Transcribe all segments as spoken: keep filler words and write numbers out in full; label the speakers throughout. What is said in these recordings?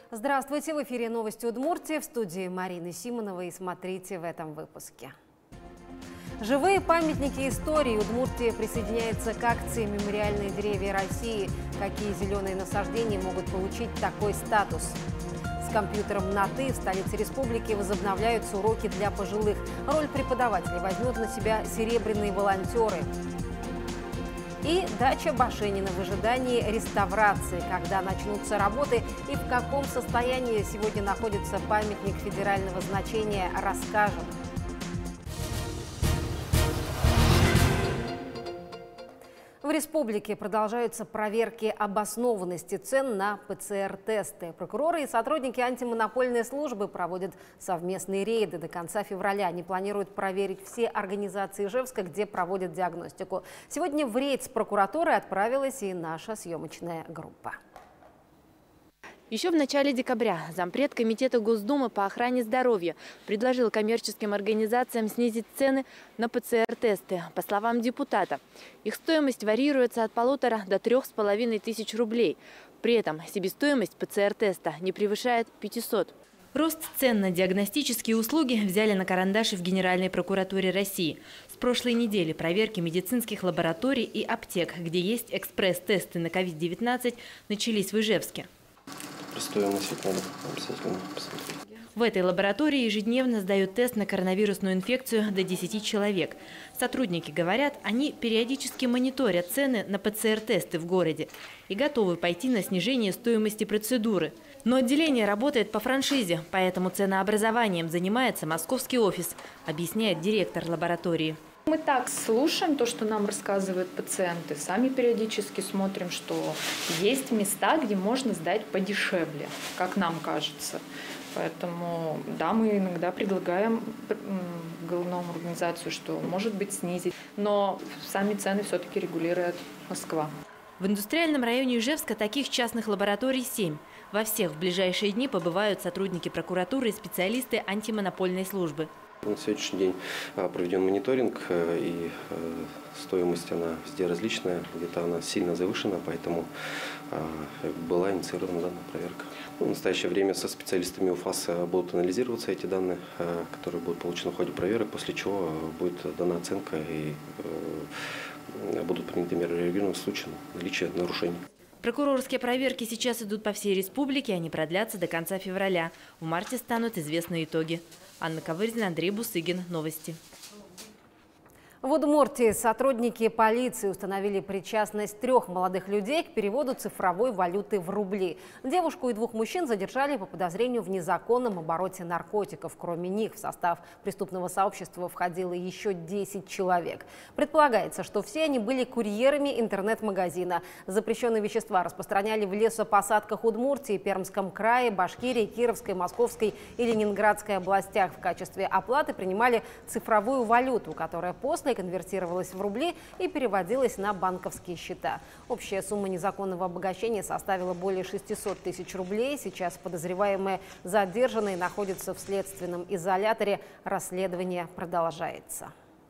Speaker 1: Здравствуйте! В эфире новости Удмуртии, в студии Марины Симоновой. И смотрите в этом выпуске. Живые памятники истории. Удмуртия присоединяется к акции «Мемориальные деревья России». Какие зеленые насаждения могут получить такой статус? С компьютером на «ты» в столице республики возобновляются уроки для пожилых. Роль преподавателей возьмут на себя серебряные волонтеры. И дача Башенина в ожидании реставрации. Когда начнутся работы и в каком состоянии сегодня находится памятник федерального значения, расскажем. В республике продолжаются проверки обоснованности цен на ПЦР-тесты. Прокуроры и сотрудники антимонопольной службы проводят совместные рейды. До конца февраля они планируют проверить все организации Ижевска, где проводят диагностику. Сегодня в рейд с прокуратурой отправилась и наша съемочная группа.
Speaker 2: Еще в начале декабря зампред Комитета Госдумы по охране здоровья предложил коммерческим организациям снизить цены на ПЦР-тесты. По словам депутата, их стоимость варьируется от полутора до трех с половиной тысяч рублей. При этом себестоимость ПЦР-теста не превышает пятисот. Рост цен на диагностические услуги взяли на карандаши в Генеральной прокуратуре России. С прошлой недели проверки медицинских лабораторий и аптек, где есть экспресс-тесты на ковид девятнадцать, начались в Ижевске.
Speaker 3: Стоимость надо обязательно посмотреть.
Speaker 2: В этой лаборатории ежедневно сдают тест на коронавирусную инфекцию до десяти человек. Сотрудники говорят, они периодически мониторят цены на ПЦР-тесты в городе и готовы пойти на снижение стоимости процедуры. Но отделение работает по франшизе, поэтому ценообразованием занимается московский офис, объясняет директор лаборатории.
Speaker 4: Мы так слушаем то, что нам рассказывают пациенты, сами периодически смотрим, что есть места, где можно сдать подешевле, как нам кажется. Поэтому, да, мы иногда предлагаем головному организацию, что может быть снизить, но сами цены все-таки регулирует Москва.
Speaker 2: В индустриальном районе Ижевска таких частных лабораторий семь. Во всех в ближайшие дни побывают сотрудники прокуратуры и специалисты антимонопольной службы.
Speaker 3: На сегодняшний день проведен мониторинг, и стоимость она везде различная, где-то она сильно завышена, поэтому была инициирована данная проверка. В настоящее время со специалистами УФАС будут анализироваться эти данные, которые будут получены в ходе проверок, после чего будет дана оценка и будут приняты меры реагирования в случае наличия нарушений.
Speaker 2: Прокурорские проверки сейчас идут по всей республике, они продлятся до конца февраля. В марте станут известны итоги. Анна Ковырзина, Андрей Бусыгин. Новости.
Speaker 1: В Удмуртии сотрудники полиции установили причастность трех молодых людей к переводу цифровой валюты в рубли. Девушку и двух мужчин задержали по подозрению в незаконном обороте наркотиков. Кроме них в состав преступного сообщества входило еще десять человек. Предполагается, что все они были курьерами интернет-магазина. Запрещенные вещества распространяли в лесопосадках Удмуртии, Пермском крае, Башкирии, Кировской, Московской и Ленинградской областях. В качестве оплаты принимали цифровую валюту, которая после конвертировалась в рубли и переводилась на банковские счета. Общая сумма незаконного обогащения составила более шестисот тысяч рублей. Сейчас подозреваемые задержанные находятся в следственном изоляторе. Расследование продолжается.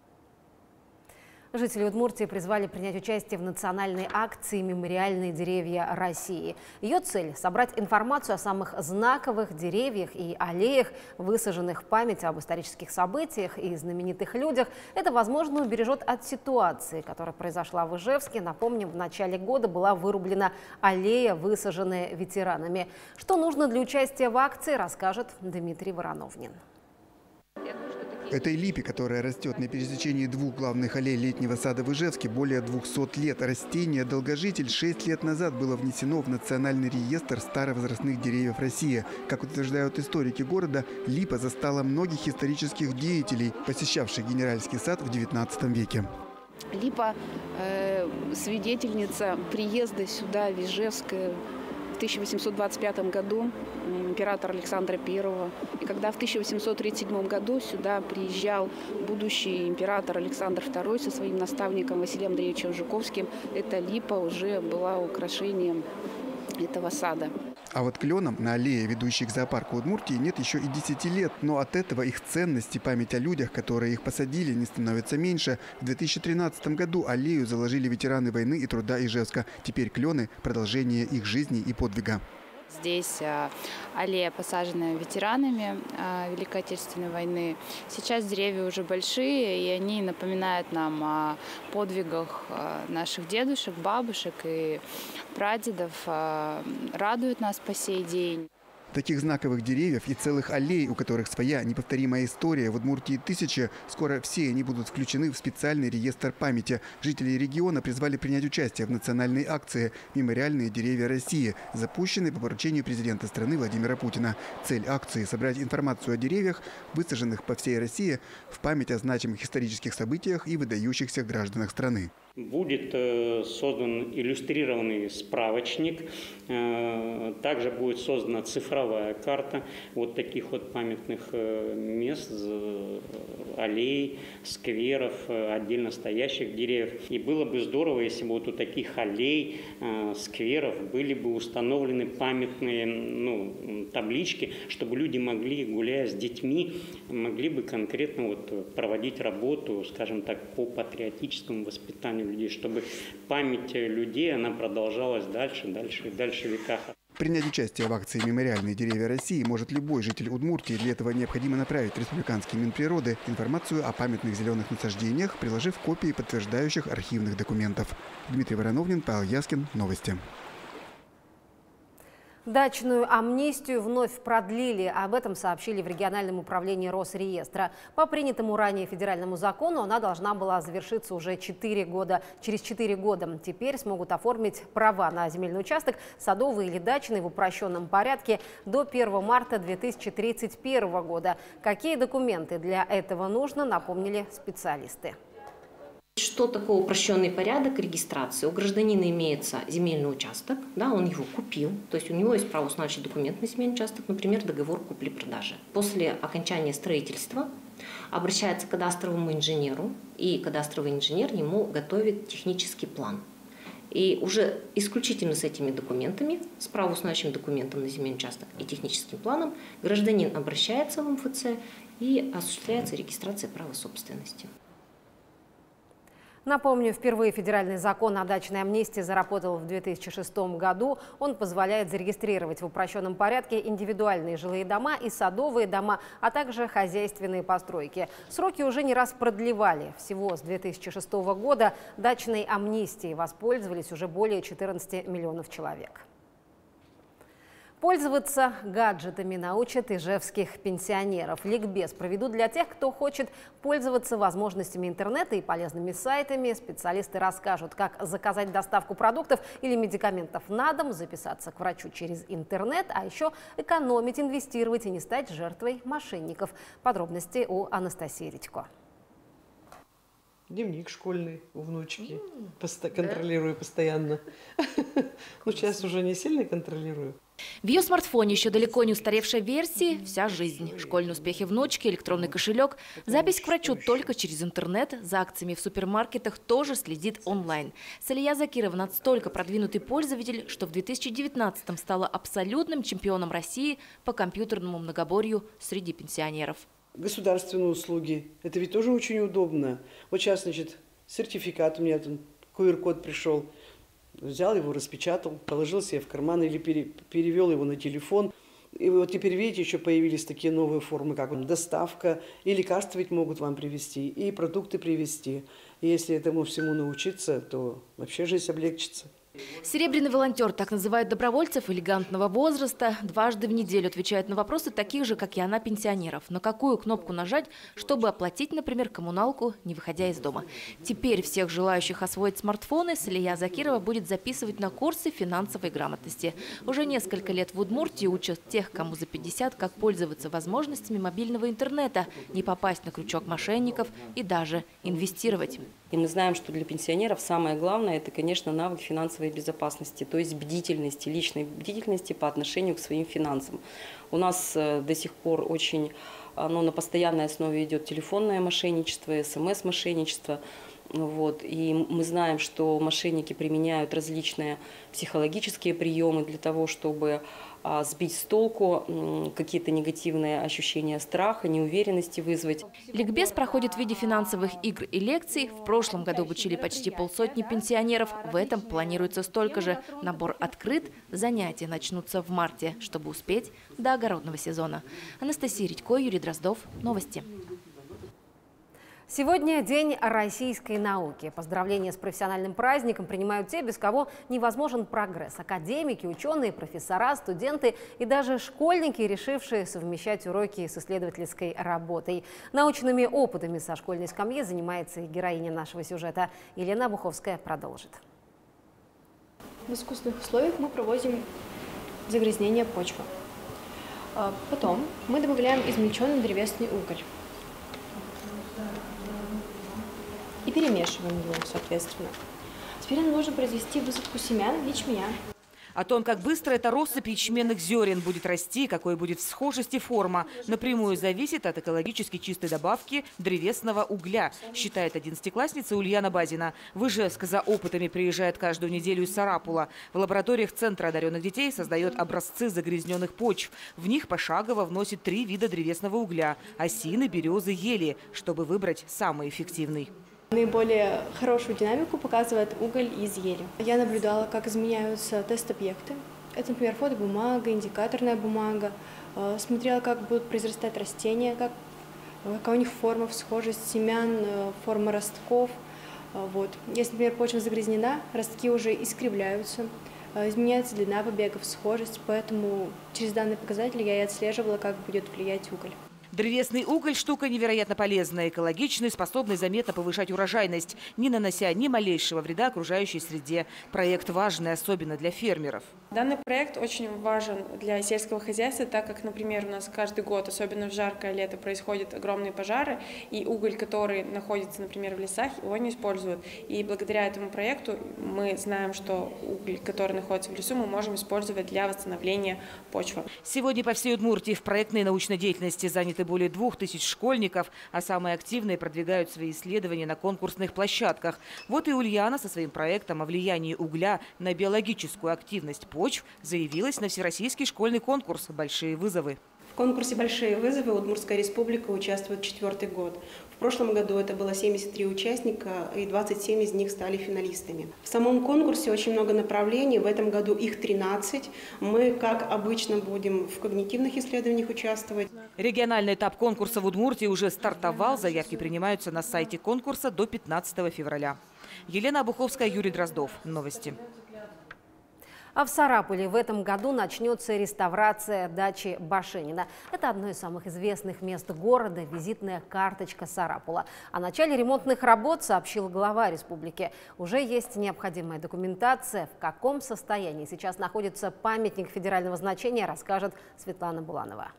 Speaker 1: Жители Удмуртии призвали принять участие в национальной акции «Мемориальные деревья России». Ее цель – собрать информацию о самых знаковых деревьях и аллеях, высаженных в память об исторических событиях и знаменитых людях. Это, возможно, убережет от ситуации, которая произошла в Ижевске. Напомним, в начале года была вырублена аллея, высаженная ветеранами. Что нужно для участия в акции, расскажет Дмитрий Вороновнин.
Speaker 5: Этой липе, которая растет на пересечении двух главных аллей летнего сада в Ижевске, более двухсот лет. Растение «Долгожитель» шесть лет назад было внесено в Национальный реестр старовозрастных деревьев России. Как утверждают историки города, липа застала многих исторических деятелей, посещавших Генеральский сад в девятнадцатом веке.
Speaker 6: Липа э, свидетельница приезда сюда, в Ижевск, в тысяча восемьсот двадцать пятом году императора Александра Первого. И когда в тысяча восемьсот тридцать седьмом году сюда приезжал будущий император Александр Второй со своим наставником Василием Андреевичем Жуковским, эта липа уже была украшением этого сада.
Speaker 5: А вот кленам на аллее, ведущей к зоопарку Удмуртии, нет еще и десяти лет. Но от этого их ценность и память о людях, которые их посадили, не становится меньше. В две тысячи тринадцатом году аллею заложили ветераны войны и труда Ижевска. Теперь клены – продолжение их жизни и подвига.
Speaker 7: Здесь аллея, посаженная ветеранами Великой Отечественной войны. Сейчас деревья уже большие, и они напоминают нам о подвигах наших дедушек, бабушек и прадедов, радуют нас по сей день.
Speaker 5: Таких знаковых деревьев и целых аллей, у которых своя неповторимая история, в Удмуртии тысячи. Скоро все они будут включены в специальный реестр памяти. Жители региона призвали принять участие в национальной акции «Мемориальные деревья России», запущенной по поручению президента страны Владимира Путина. Цель акции – собрать информацию о деревьях, высаженных по всей России, в память о значимых исторических событиях и выдающихся гражданах страны.
Speaker 8: Будет создан иллюстрированный справочник, также будет создана цифровая карта вот таких вот памятных мест, аллей, скверов, отдельно стоящих деревьев. И было бы здорово, если бы вот у таких аллей, скверов были бы установлены памятные ну, таблички, чтобы люди могли, гуляя с детьми, могли бы конкретно вот проводить работу, скажем так, по патриотическому воспитанию людей, чтобы память людей, она продолжалась дальше, дальше и дальше в веках.
Speaker 5: Принять участие в акции «Мемориальные деревья России» может любой житель Удмуртии. Для этого необходимо направить в Республиканский Минприроды информацию о памятных зеленых насаждениях, приложив копии подтверждающих архивных документов. Дмитрий Вороновнин, Павел Яскин. Новости.
Speaker 1: Дачную амнистию вновь продлили. Об этом сообщили в региональном управлении Росреестра. По принятому ранее федеральному закону она должна была завершиться уже четыре года. Через четыре года теперь смогут оформить права на земельный участок садовый или дачный в упрощенном порядке до первого марта две тысячи тридцать первого года. Какие документы для этого нужно, напомнили специалисты.
Speaker 9: Что такое упрощенный порядок регистрации? У гражданина имеется земельный участок, да, он его купил, то есть у него есть правоустанавливающий документ на земельный участок, например, договор купли-продажи. После окончания строительства обращается к кадастровому инженеру, и кадастровый инженер ему готовит технический план. И уже исключительно с этими документами, с правоустанавливающим документом на земельный участок и техническим планом, гражданин обращается в эм эф цэ и осуществляется регистрация права собственности.
Speaker 1: Напомню, впервые федеральный закон о дачной амнистии заработал в две тысячи шестом году. Он позволяет зарегистрировать в упрощенном порядке индивидуальные жилые дома и садовые дома, а также хозяйственные постройки. Сроки уже не раз продлевали. Всего с две тысячи шестого года дачной амнистией воспользовались уже более четырнадцати миллионов человек. Пользоваться гаджетами научат ижевских пенсионеров. Ликбез проведут для тех, кто хочет пользоваться возможностями интернета и полезными сайтами. Специалисты расскажут, как заказать доставку продуктов или медикаментов на дом, записаться к врачу через интернет, а еще экономить, инвестировать и не стать жертвой мошенников. Подробности у Анастасии Редько.
Speaker 10: Дневник школьный у внучки. Пост- контролирую постоянно. Ну, сейчас уже не сильно контролирую.
Speaker 2: В ее смартфоне еще далеко не устаревшей версии вся жизнь. Школьные успехи внучки, электронный кошелек, запись к врачу только через интернет, за акциями в супермаркетах тоже следит онлайн. Салия Закирова настолько продвинутый пользователь, что в две тысячи девятнадцатом стала абсолютным чемпионом России по компьютерному многоборью среди пенсионеров.
Speaker 10: Государственные услуги. Это ведь тоже очень удобно. Вот сейчас, значит, сертификат у меня, там ку эр код пришел. Взял его, распечатал, положил себе в карман или пере, перевел его на телефон. И вот теперь, видите, еще появились такие новые формы, как доставка. И лекарства ведь могут вам привезти, и продукты привезти. И если этому всему научиться, то вообще жизнь облегчится.
Speaker 2: Серебряный волонтер, так называют добровольцев элегантного возраста, дважды в неделю отвечает на вопросы таких же, как и она, пенсионеров. На какую кнопку нажать, чтобы оплатить, например, коммуналку, не выходя из дома. Теперь всех желающих освоить смартфоны Салия Закирова будет записывать на курсы финансовой грамотности. Уже несколько лет в Удмуртии учат тех, кому за пятьдесят, как пользоваться возможностями мобильного интернета, не попасть на крючок мошенников и даже инвестировать.
Speaker 11: И мы знаем, что для пенсионеров самое главное – это, конечно, навык финансовой безопасности, то есть бдительности, личной бдительности по отношению к своим финансам. У нас до сих пор очень, ну, на постоянной основе идет телефонное мошенничество, эс эм эс-мошенничество. Вот. И мы знаем, что мошенники применяют различные психологические приемы для того, чтобы а, сбить с толку, какие-то негативные ощущения страха, неуверенности вызвать.
Speaker 2: Ликбез проходит в виде финансовых игр и лекций. В прошлом году обучили почти полсотни пенсионеров. В этом планируется столько же. Набор открыт. Занятия начнутся в марте, чтобы успеть до огородного сезона. Анастасия Редько, Юрий Дроздов. Новости.
Speaker 1: Сегодня День российской науки. Поздравления с профессиональным праздником принимают те, без кого невозможен прогресс. Академики, ученые, профессора, студенты и даже школьники, решившие совмещать уроки с исследовательской работой. Научными опытами со школьной скамьи занимается и героиня нашего сюжета. Елена Буховская продолжит.
Speaker 12: В искусственных условиях мы проводим загрязнение почвы. Потом мы добавляем измельченный древесный уголь. И перемешиваем его, соответственно. Теперь нам нужно произвести высадку семян ячменя.
Speaker 13: О том, как быстро эта россыпь ячменных зерен будет расти, какой будет схожесть и форма, напрямую зависит от экологически чистой добавки древесного угля, считает одиннадцатиклассница Ульяна Базина. В Ижевск за опытами приезжает каждую неделю из Сарапула. В лабораториях Центра одаренных детей создает образцы загрязненных почв. В них пошагово вносит три вида древесного угля – осины, березы, ели, чтобы выбрать самый эффективный.
Speaker 12: Наиболее хорошую динамику показывает уголь из ели. Я наблюдала, как изменяются тест-объекты. Это, например, фотобумага, индикаторная бумага. Смотрела, как будут произрастать растения, как, какая у них форма, схожесть семян, форма ростков. Вот. Если, например, почва загрязнена, ростки уже искривляются, изменяется длина побегов, схожесть. Поэтому через данные показатели я и отслеживала, как будет влиять уголь.
Speaker 13: Древесный уголь – штука невероятно полезная, экологичный, способный заметно повышать урожайность, не нанося ни малейшего вреда окружающей среде. Проект важный, особенно для фермеров.
Speaker 14: Данный проект очень важен для сельского хозяйства, так как, например, у нас каждый год, особенно в жаркое лето, происходят огромные пожары, и уголь, который находится, например, в лесах, его не используют. И благодаря этому проекту мы знаем, что уголь, который находится в лесу, мы можем использовать для восстановления почвы.
Speaker 13: Сегодня по всей Удмуртии в проектной научной деятельности заняты более двух тысяч школьников, а самые активные продвигают свои исследования на конкурсных площадках. Вот и Ульяна со своим проектом о влиянии угля на биологическую активность почв заявилась на всероссийский школьный конкурс «Большие вызовы».
Speaker 15: В конкурсе «Большие вызовы» Удмуртская республика участвует четвертый год. В прошлом году это было семьдесят три участника, и двадцать семь из них стали финалистами. В самом конкурсе очень много направлений, в этом году их тринадцать. Мы, как обычно, будем в когнитивных исследованиях участвовать.
Speaker 13: Региональный этап конкурса в Удмуртии уже стартовал. Заявки принимаются на сайте конкурса до пятнадцатого февраля. Елена Буховская, Юрий Дроздов. Новости.
Speaker 1: А в Сарапуле в этом году начнется реставрация дачи Башенина. Это одно из самых известных мест города, визитная карточка Сарапула. О начале ремонтных работ сообщил глава республики. Уже есть необходимая документация. В каком состоянии сейчас находится памятник федерального значения, расскажет Светлана Буланова.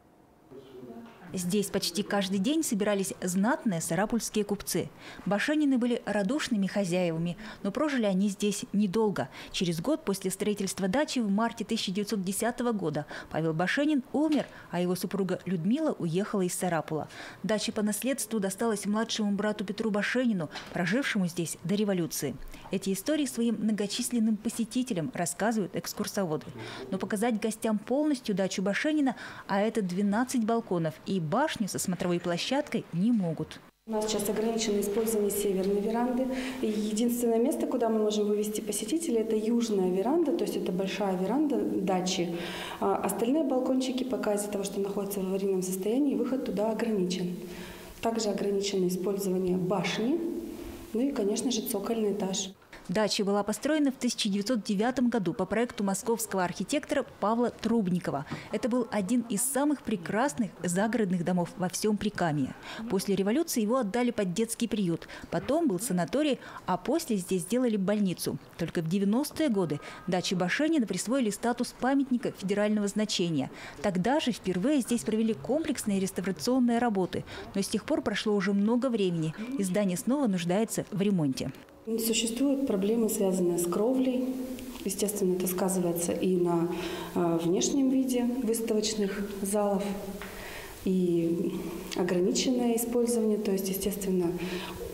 Speaker 16: Здесь почти каждый день собирались знатные сарапульские купцы. Башенины были радушными хозяевами, но прожили они здесь недолго. Через год после строительства дачи в марте тысяча девятьсот десятого года Павел Башенин умер, а его супруга Людмила уехала из Сарапула. Дача по наследству досталась младшему брату Петру Башенину, прожившему здесь до революции. Эти истории своим многочисленным посетителям рассказывают экскурсоводы. Но показать гостям полностью дачу Башенина, а это двенадцать балконов и башню со смотровой площадкой, не могут.
Speaker 17: У нас сейчас ограничено использование северной веранды. И единственное место, куда мы можем вывести посетителей, это южная веранда, то есть это большая веранда дачи. А остальные балкончики пока из-за того, что находятся в аварийном состоянии, выход туда ограничен. Также ограничено использование башни, ну и, конечно же, цокольный этаж.
Speaker 16: Дача была построена в тысяча девятьсот девятом году по проекту московского архитектора Павла Трубникова. Это был один из самых прекрасных загородных домов во всем Прикамье. После революции его отдали под детский приют. Потом был санаторий, а после здесь сделали больницу. Только в девяностые годы даче Башенина присвоили статус памятника федерального значения. Тогда же впервые здесь провели комплексные реставрационные работы. Но с тех пор прошло уже много времени, и здание снова нуждается в ремонте.
Speaker 17: Существуют проблемы, связанные с кровлей. Естественно, это сказывается и на э, внешнем виде выставочных залов, и ограниченное использование. То есть, естественно,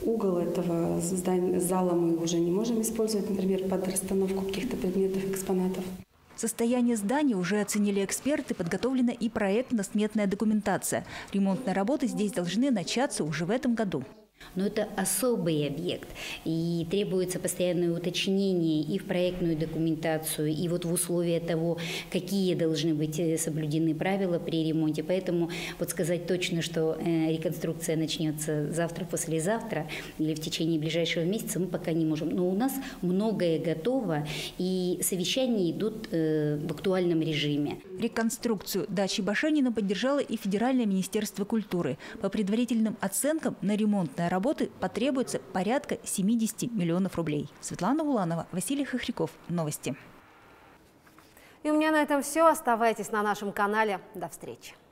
Speaker 17: Угол этого здания, зала мы уже не можем использовать, например, под расстановку каких-то предметов, экспонатов.
Speaker 16: Состояние здания уже оценили эксперты, подготовлена и проектно-сметная документация. Ремонтные работы здесь должны начаться уже в этом году.
Speaker 18: Но это особый объект, и требуется постоянное уточнение и в проектную документацию, и вот в условия того, какие должны быть соблюдены правила при ремонте. Поэтому вот сказать точно, что реконструкция начнется завтра-послезавтра или в течение ближайшего месяца, мы пока не можем. Но у нас многое готово, и совещания идут в актуальном режиме.
Speaker 16: Реконструкцию дачи Башенина поддержало и Федеральное министерство культуры. По предварительным оценкам, на ремонтные работы потребуется порядка семидесяти миллионов рублей. Светлана Уланова, Василий Хохряков. Новости.
Speaker 1: И у меня на этом все. Оставайтесь на нашем канале. До встречи.